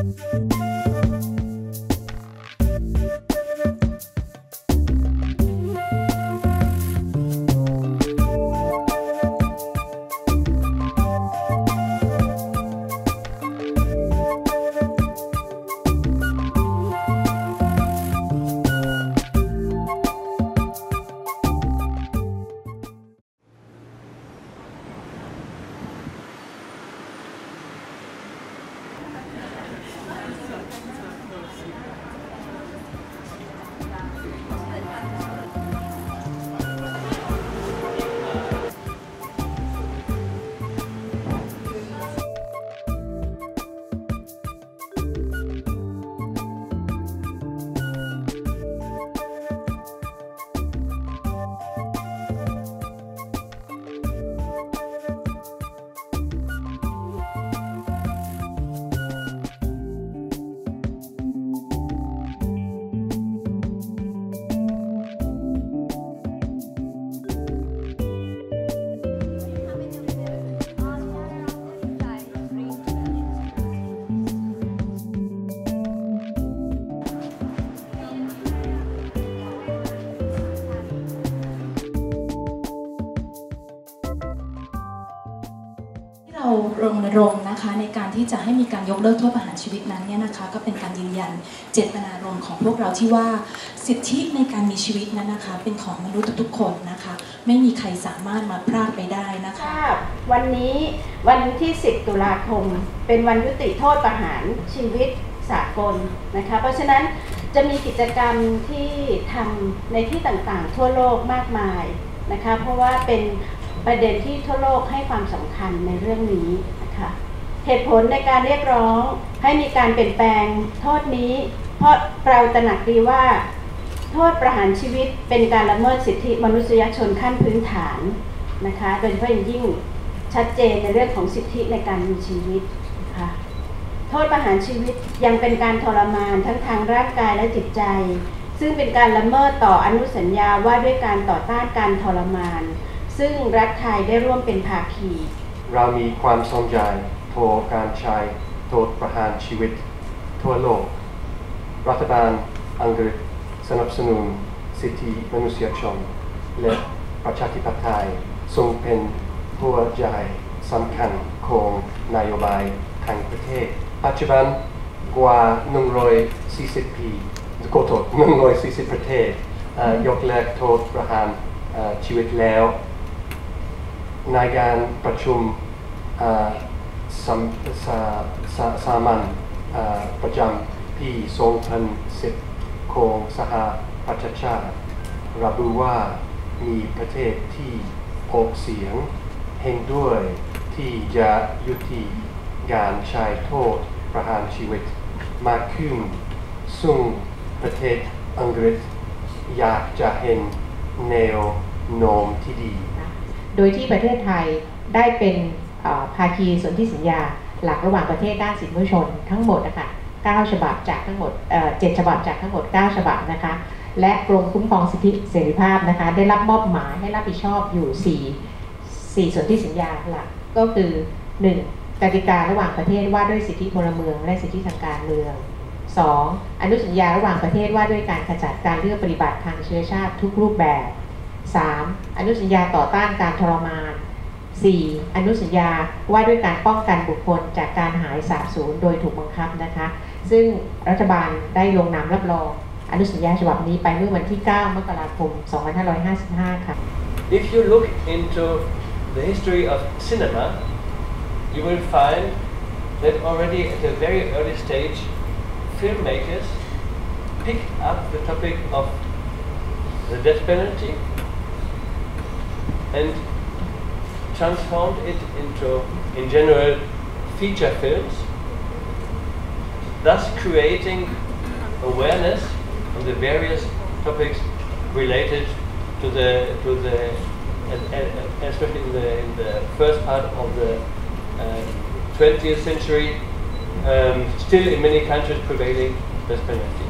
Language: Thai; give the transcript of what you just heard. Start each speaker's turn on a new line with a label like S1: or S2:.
S1: เรารณรงค์นะคะในการที่จะให้มีการยกเลิกโทษประหารชีวิตนั้นเนี่ยนะคะก็เป็นการยืนยันเจตนารมณ์ของพวกเราที่ว่าสิทธิในการมีชีวิตนั้นนะคะเป็นของมนุษย์ทุกคนนะคะไม่มีใครสามารถมาพรากไปได้นะคะ
S2: วันนี้วันที่10 ตุลาคมเป็นวันยุติโทษประหารชีวิตสากลนะคะเพราะฉะนั้นจะมีกิจกรรมที่ทำในที่ต่างๆทั่วโลกมากมายนะคะเพราะว่าเป็นประเด็นที่ทั่วโลกให้ความสำคัญในเรื่องนี้นะคะเหตุผลในการเรียกร้องให้มีการเปลี่ยนแปลงโทษนี้เพราะเราตระหนักดีว่าโทษประหารชีวิตเป็นการละเมิดสิทธิมนุษยชนขั้นพื้นฐานนะคะโดยเฉพาะอย่างยิ่งชัดเจนในเรื่องของสิทธิในการมีชีวิตนะคะโทษประหารชีวิตยังเป็นการทรมานทั้งทางร่างกายและจิตใจซึ่งเป็นการละเมิดต่ออนุสัญญาว่าด้วยการต่อต้านการทรมานซึ่งรัฐไทยได้ร่วมเป็นภาคี
S3: เรามีความสนใจต่อการใช้โทษประหารชีวิตทั่วโลกรัฐบาลอังกฤษสนับสนุนสิทธิมนุษยชนและประชาธิปไตยทรงเป็นหัวใจสำคัญของนโยบายทางประเทศปัจจุบันกว่า140 ปีขอโทษ140 ประเทศยกเลิกโทษประหารชีวิตแล้วในการประชุมสามัญประจำปี2010ของสหประชาชาติระบุว่ามีประเทศที่ออกเสียงเห็นด้วยที่จะยุติการใช้โทษประหารชีวิตมากขึ้นซึ่งประเทศอังกฤษอยากจะเห็นแนวโน้มที่ดี
S4: โดยที่ประเทศไทยได้เป็นภาคีสนธิสัญญาหลักระหว่างประเทศด้านสิทธิมนุษยชนทั้งหมดนะคะ9 ฉบับจากทั้งหมด7 ฉบับจากทั้งหมด9 ฉบับนะคะและกรมคุ้มครองสิทธิเสรีภาพนะคะได้รับมอบหมายให้รับผิดชอบอยู่4สนธิสัญญาหลักก็คือ 1. กติการะหว่างประเทศว่าด้วยสิทธิพลเมืองและสิทธิทางการเมือง 2. อนุสัญญาระหว่างประเทศว่าด้วยการขจัดการเลือกปฏิบัติทางเชื้อชาติทุกรูปแบบ 3. อนุสัญญาต่อต้านการทรมาน 4. อนุสัญญาว่าด้วยการป้องกันบุคคลจากการหายสาบสูญโดยถูกบังคับนะคะซึ่งรัฐบาลได้ลงนามรับรองอนุสัญญาฉบับนี้ไปเมื่อวันที่ 9 มกราคม 2555 ค่ะ
S5: If you look into the history of cinema, you will find that already at a very early stage, filmmakers picked up the topic of the death penalty and transformed it into, in general, feature films, thus creating awareness on the various topics related to the especially in the first part of the 20th century, still in many countries prevailing death penalty.